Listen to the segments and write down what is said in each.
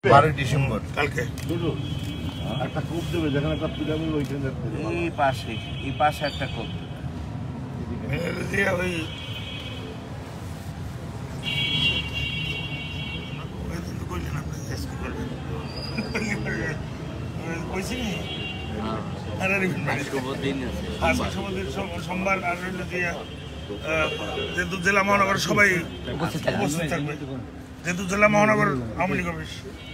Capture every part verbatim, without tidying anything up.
বারোই ডিসেম্বর কালকে একটা কূপ দেবে যেখানে একটা পিরামিড ওইখানে এই পাশে এই পাশে একটা কূপ দিয়ে ওই সোমবার আর যেহেতু জেলা মহানগর সবাই উপস্থিত থাকবে যেহেতু জেলা মহানগর আওয়ামী লীগ অফিস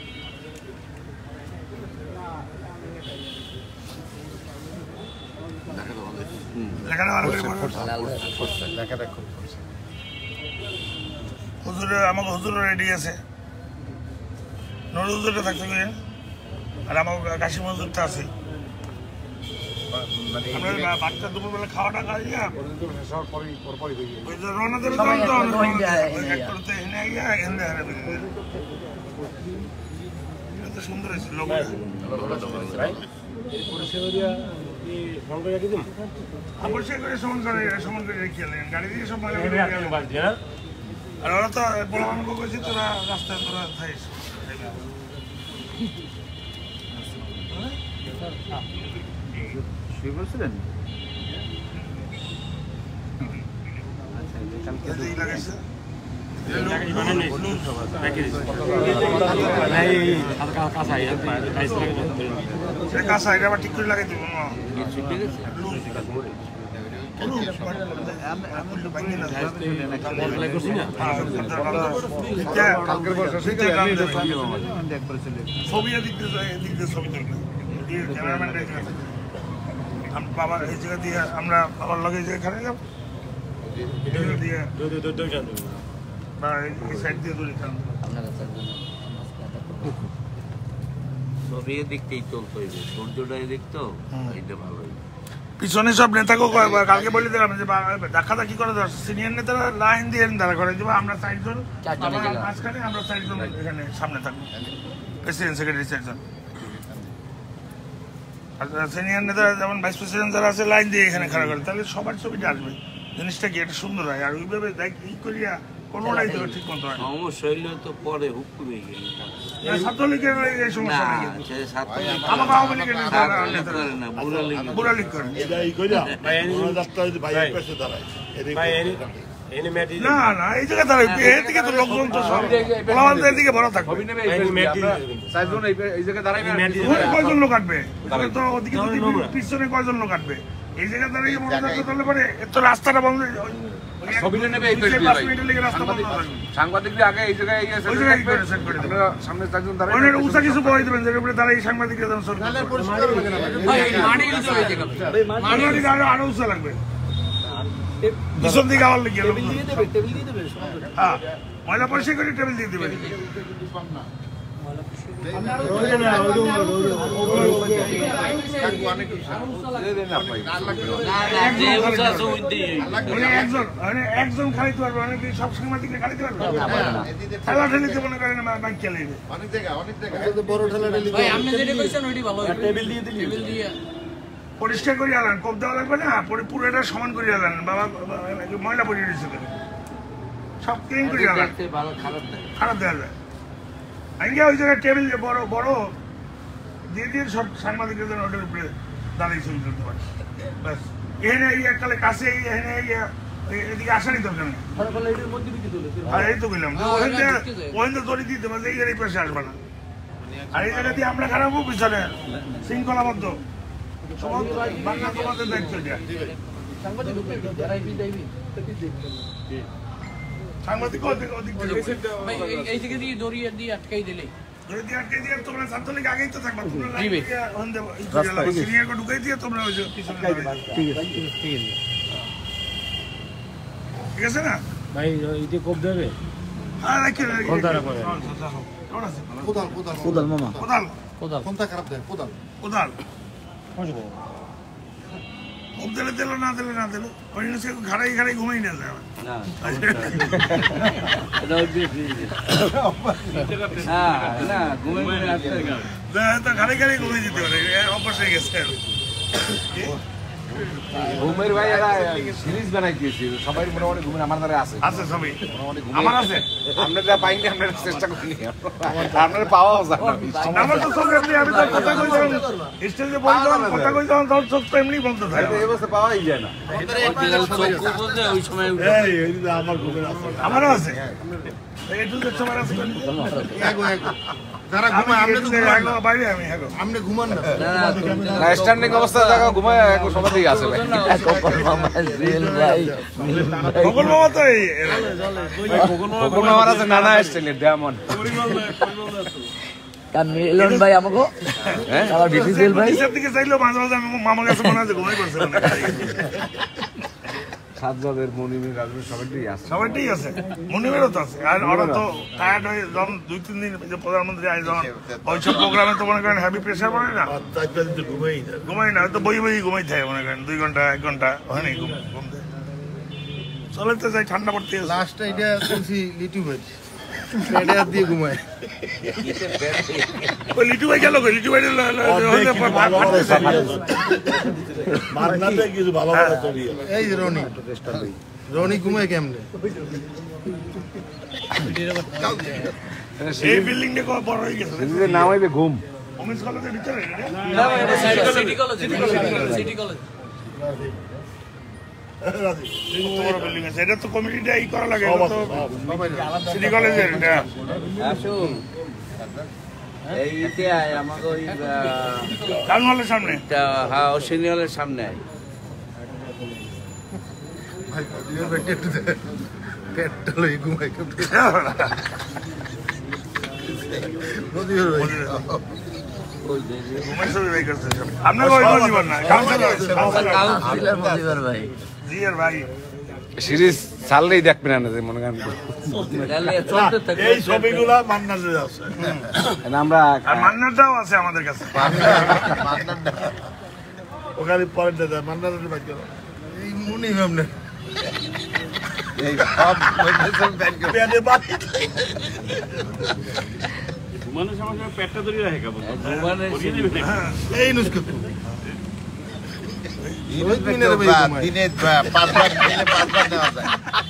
হুজুরে আমাকে হুজুর রেডি আছে নুর হুজুরটা থাকতে গিয়ে আর আমার কাশিম হুজুরটা আছে বাচ্চা দুপুরবেলা খাওয়াটা খাইয়া রওনা দিলে সুন্দর হয়েছে লোক অবশ্যই করে সমান করে সমান করে রেখে গাড়ি দিয়ে সব আর ওরা তো বড় আমাকে বলছি তোরা রাস্তায় তোরা থাকিস শুয়ে পড়ছিলেন কাঁচা এটা আবার ঠিক করে লাগাই দিব ছবি দিক দিয়ে ছবি ক্যামেরাম্যান বাবা এই জায়গা দিয়ে আমরা বাবার লগে এই জায়গায় খারাপ গেলাম দিয়ে বা এই সাইড দিয়ে দড়ি খান ছবি দেখতেই চলতে হইবে সূর্যটাই দেখতো এটা ভালো পিছনে সব নেতাকেও কালকে বলে দিলাম যে দেখা দেখি করে সিনিয়র নেতারা লাইন দিয়ে দাঁড়া করে যে আমরা চারজন মাঝখানে আমরা চারজন এখানে সামনে থাকবো প্রেসিডেন্ট সেক্রেটারি চারজন আর সিনিয়র নেতারা যেমন ভাইস প্রেসিডেন্ট যারা আছে লাইন দিয়ে এখানে খাড়া করে তাহলে সবার ছবিটা আসবে জিনিসটা কি একটা সুন্দর হয় আর ওইভাবে ই করিয়া কোনোটাই তো ঠিক মতো হয় সমস্যা হইলে তো পরে হুকুম হয়ে গেল ছাত্রলীগের এই সমস্যা নেই আমার আওয়ামী লীগের বুড়া লীগ করে না না এই জায়গায় দাঁড়াই এদিকে তো লোকজন তো এদিকে ভরা থাকবে কয়জন লোক কাটবে তো ওদিকে পিছনে কয়জন লোক কাটবে এই জায়গায় দাঁড়িয়ে মনে রাখতে তাহলে পরে তো রাস্তাটা বন্ধ সাংবাদিকদের আগে এই জায়গায় সামনে চারজন উঁচা কিছু বই দেবেন যেটা উপরে দাঁড়িয়ে সাংবাদিকরা আরো উঁচা লাগবে পিছন দিকে আবার লেগে হ্যাঁ ময়লা পরিষ্কার করে টেবিল দিয়ে দেবে একজন খালিতে পারবে অনেক সব সাংবাদিকরা খালিতে পারবে ঠেলা ঠেলিতে মনে করেন বাইক চালিয়ে অনেক জায়গায় অনেক জায়গায় বড় ঠেলা ঠেলি পরিষ্কার করে আলান কোপ দেওয়া লাগবে না পুরো এটা সমান করে আলান বাবা ময়লা পরিয়ে দিয়েছে সব ক্লিন করে আলান খারাপ দেওয়া যায় আগে ওই জায়গায় টেবিল বড় বড় দিয়ে দিয়ে সব সাংবাদিকদের জন্য ওটার উপরে দাঁড়িয়ে ছবি তুলতে পারে ব্যাস এখানে এই এককালে কাছে এখানে এদিকে আসারই দরকার নেই আর এই তো বললাম ওখানে দড়ি দিতে পারবে এই এই পাশে আসবে না আর এই জায়গা দিয়ে আমরা খারাপ পিছনে শৃঙ্খলাবদ্ধ বাংলা তোমাদের দায়িত্ব এটা সাংবাদিক এই থেকে দিয়ে দড়িয়ে দিয়ে আটকাই দিলে তোমরা ছাত্রলীগ আগেই তো থাকবা তোমরা সিনিয়রকে ঢুকাই দিয়ে তোমরা ওই ঠিক আছে না ভাই ইতে কোপ দেবে হ্যাঁ রাখি কোদাল কোদাল কোদাল মামা কোদাল কোদাল কোনটা খারাপ দেয় কোদাল কোদাল বুঝবো কোপ দিলে দিল না দিলে না দিল ওই সে ঘাড়াই ঘাড়াই ঘুমাই না যায় না না ঘুমাই ঘাড়াই ঘাড়াই ঘুমিয়ে যেতে পারে অভ্যাস হয়ে গেছে ঘুমের ভাই এরা সিরিজ বানাই দিয়েছি সবাই মোটামুটি ঘুমের আমার দ্বারা আছে আছে সবই মোটামুটি আমার আছে আমরা যা পাইনি আমরা চেষ্টা করিনি আপনার পাওয়াও যায় আমার তো সব এমনি আমি তো কথা কই যখন স্টেজে বলি যখন কথা কই যখন তখন চোখ তো এমনি বন্ধ থাকে এই অবস্থা পাওয়াই যায় না ওই সময় এই এই যে আমার ঘুমের আছে আমারও আছে একটু যে সময় আছে যারা ঘুমায় আপনি তো ঘুমান না। বাইরে আমি হ্যাঁ আপনি ঘুমান না না স্ট্যান্ডিং অবস্থা জায়গা ঘুমায় এক সমাজেই আছে ভাই সকল মামা তো এই কোন আমার আছে নানা স্টাইলের ডায়মন্ড মিলন ভাই আমাকে হ্যাঁ আবার বিপিসিএল ভাই নিচের দিকে চাইলেও মাঝে মাঝে আমি মামার কাছে মনে হয় যে ঘুমাই করছে মনে হয়। সাজ্জাদের মনিমের রাজমের সবাইটাই আছে সবাইটাই আছে মনিবেরও তো আছে আর ওরা তো টায়ার্ড হয়ে যখন দুই তিন দিন যে প্রধানমন্ত্রী আয় যখন ওইসব প্রোগ্রামে তো মনে করেন হ্যাভি প্রেশার পড়ে না চার পাঁচ দিন ঘুমাই না ঘুমাই না তো বই বই ঘুমাই থাকে মনে করেন দুই ঘন্টা এক ঘন্টা হয় নাই ঘুম ঘুম দেয়। চলে তো যাই ঠান্ডা পড়তে আছে। লাস্টটা এটা শুনছি লিটু ভাই পেটে হাত দিয়ে ঘুমায় ওই লিটু ভাই গেল লিটু ভাই মাগনাতে কিছু ভালো ভালো চলিয়ে এই যে রনি রনি ঘুমায় কেমনে এই বিল্ডিংটা কত বড় হয়ে গেছে সিরিজের নাম হইবে ঘুম ওমেন্স কলেজের ভিতরে সিটি কলেজ সিটি কলেজ কত বড় বিল্ডিং আছে এটা তো কমিটিটা এই করা লাগে এটা তো সিটি কলেজের এটা আসুন এইতে আয় আমাকে ওই টাউন হলের সামনে হ্যাঁ সিনিয়রের সামনে আয় ভাই পেটে একটু পেটটা লই ঘুমায় কেমনে নদীর ভাই ঘুমের ছবি বাই করছে সব। আপনাকে ওই কোনো জীবন না কাউন্সিলর কাউন্সিলর মজিবর ভাই জি আর ভাই সিরিজ ছাড়লেই দেখবেন না যে মনে করেন তাহলে চলতে থাকে এই ছবিগুলা মান্নাজে আছে আমরা আর মান্নারটাও আছে আমাদের কাছে ওখানে পরেরটা দেয় মান্নাজে বাকি এই মনি কেমনে পেটে বাকি এই নুস্কে রোহিত মিনারে ভাই ঘুমায় দিনে পাঁচবার দিনে পাঁচবার দেওয়া যায়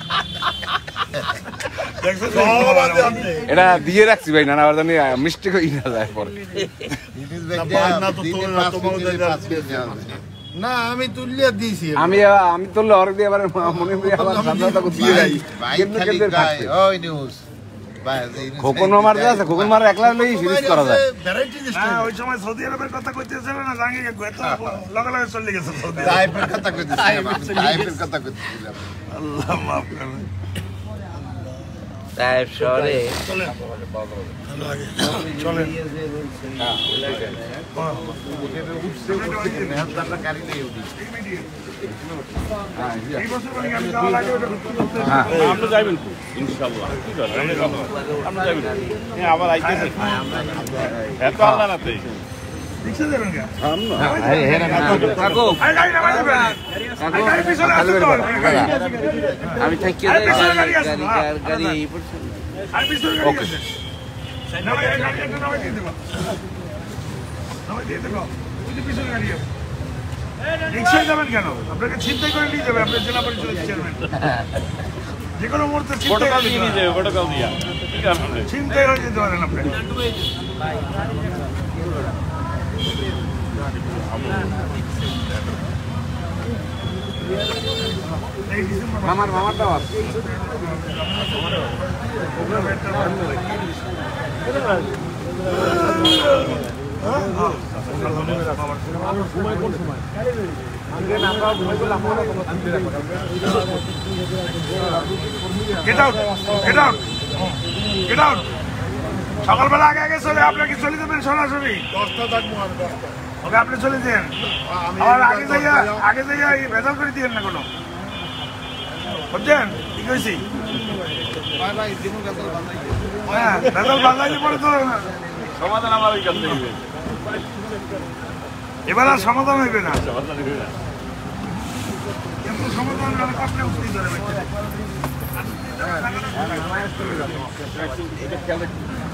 দেখছেন সব আছে আপনি এটা দিয়ে রাখছি ভাই নানা আবার জানি মিস্টেক হয়ে না যায় পরে না তো দিনে তোমরা পাঁচ তোমার দিনে জায়গা পাঁচ পিস দেওয়া যায়। না আমি তুলিয়া দিয়েছি আমি আমি তো লড় দিয়ে আবার মনে করি আবার সাদা করতে যাই ভাই কেমনে খালি কেমনে গায়, থাকছে ওই নিউজ ভাই, এই news খোকন মার যে আছে খোকন মার একলা লই সিরিজ করা যায় ভ্যারাইটি হ্যাঁ ওই সময় সৌদি আরবের কথা কইতেছিল না জাঙ্গে এত লগে লগে চলে গেছে সৌদি আরব। টাইপের কথা কইতেছিলাম আমি, টাইপের কথা কইতেছিলাম আল্লাহ মাফ করবে সাহেব শহরে চলেন চলেন এই বছর মানে আমি যাওয়া লাগে ওটা করতে আপনি যাইবেন তো ইনশাআল্লাহ কি করেন আপনি যাবেন আপনি যাইবেন হ্যাঁ আবার আইতেছে এত আল্লাহ নাতে রিকশা যাবেন কে কাকু আরে গাড়ি নামাই দিবেন কাকু গাড়ি পিছনে আছে তো আমি থাকিয়ে আরে দেই পিছনে গাড়ি গাড়ি আছে, গাড়ি হ্যাঁ। গাড়ি এই পড়ছে আর পিছনে গাড়ি আছে নামাই গাড়ি একটা নামাই দিয়ে দেবো নামাই দিয়ে দেবো ওই যে পিছনে গাড়ি আছে রিকশায় যাবেন কেন আপনাকে ছিনতাই করে নিয়ে যাবে আপনার জেলা পরিষদের চেয়ারম্যান যে কোনো মুহূর্তে ছিনতাই ফটোকাল হয়ে দিয়ে নিয়ে যেতে যাবে ফটোকাল দিয়া ঠিক আছে পারে। ছিনতাই হয়ে যেতে পারেন আপনি এই ডিসেম্বর মামার মামারটাও আছে Get out! Get out! Get out! সকালবেলা আগে আগে চলে আপনার কি চলে যাবেন সরাসরি দশটা থাকবো আমি দশটা ওকে আপনি চলে যান আবার আগে যাইয়া আগে যাইয়া এই ভেজাল করে দিয়েন না কোনো বুঝছেন ঠিক হয়েছি হ্যাঁ ভেজাল বাজাইলে পরে তো সমাধান আমার ওই কাছে দিবে এবার আর সমাধান হইবে না সমাধান দিবে না কিন্তু সমাধান হলে আপনি উঠতে ধরে